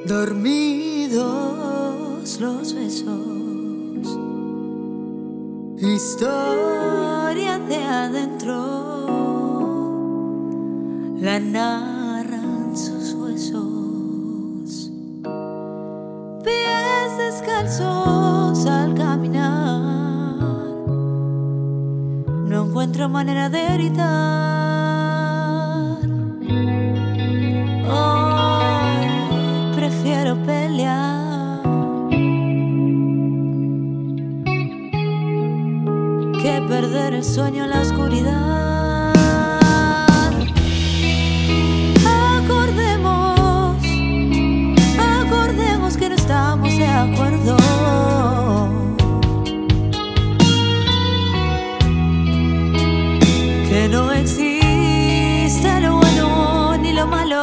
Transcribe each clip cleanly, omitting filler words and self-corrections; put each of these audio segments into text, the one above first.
Dormidos los besos, historia de adentro, la narran sus huesos. Pies descalzos al caminar, no encuentro manera de gritar. Prefiero pelear que perder el sueño en la oscuridad. Acordemos que no estamos de acuerdo, que no existe lo bueno ni lo malo.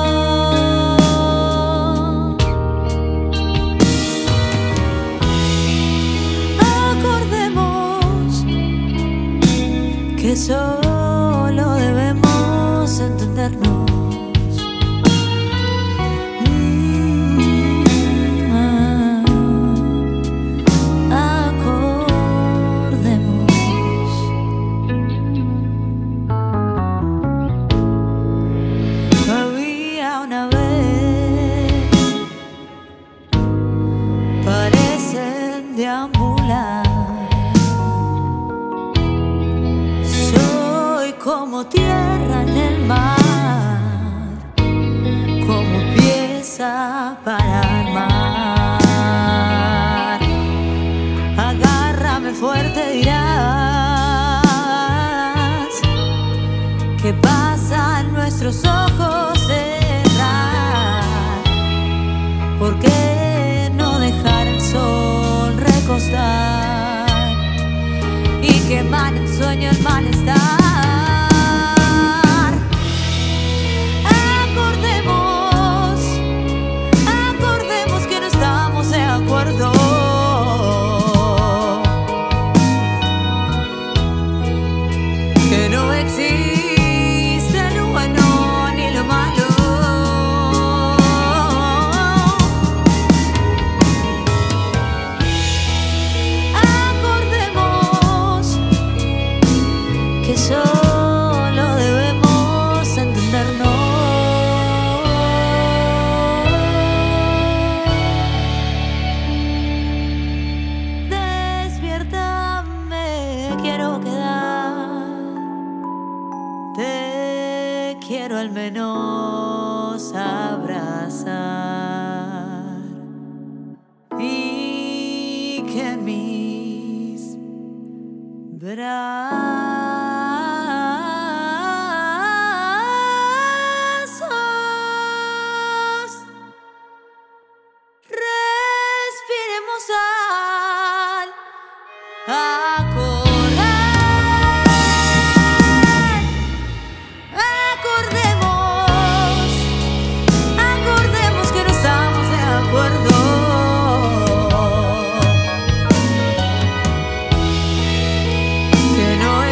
Que solo debemos entendernos. Acordemos. Había una vez, parecen deambular. Como tierra en el mar, como pieza para armar. Agárrame fuerte, dirás, ¿qué pasa en nuestros ojos cerrar? ¿Por qué no dejar el sol recostar y quemar el sueño, el malestar? Que no existe lo bueno ni lo malo. Acordemos que solo debemos entendernos. Despierta, me quiero quedar. Te quiero al menos abrazar y que en mis brazos respiremos al acordemos que no estamos de acuerdo, que no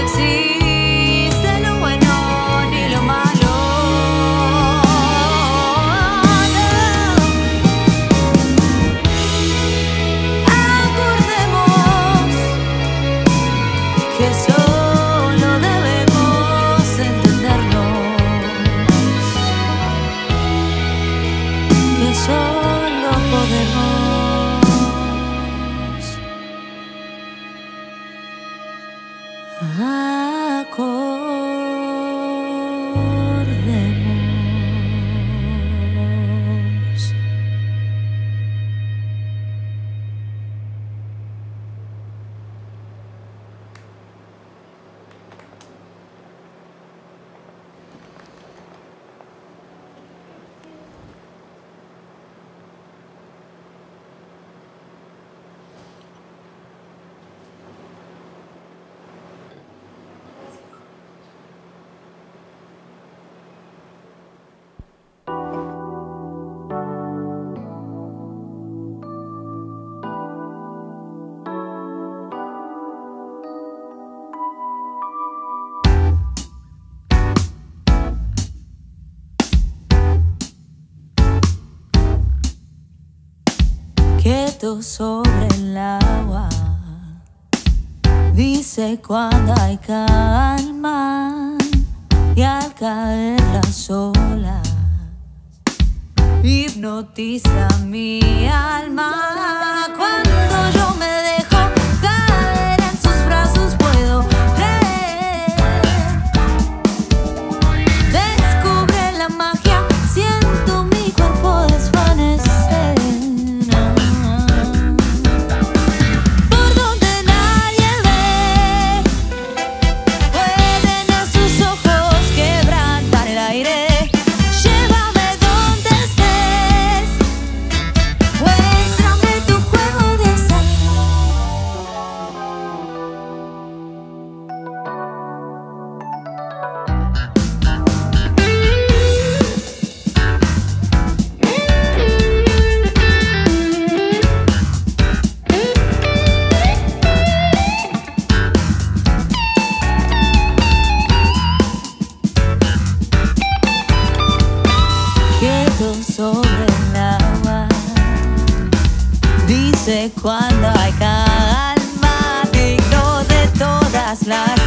quieto sobre el agua. Dice cuando hay calma y al caer las olas hipnotiza mi alma. Cuando yo me dejo caer en sus brazos puedo creer. Descubre la magia, siento mi cuerpo desvanecer. Por donde nadie ve, pueden a sus ojos quebrantar el aire. Llévame donde estés, muéstrame tu juego de azar. Quieto sobre el agua, dice cuando hay calma, digno de todas las